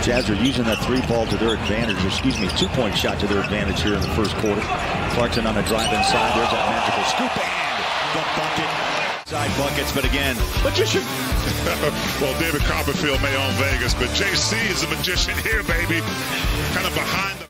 Jazz are using that three-ball to their advantage, excuse me, two-point shot to their advantage here in the first quarter. Clarkson on the drive inside. There's that magical scoop and the bucket. Side buckets, but again, magician. Well, David Copperfield may own Vegas, but JC is a magician here, baby. Kind of behind the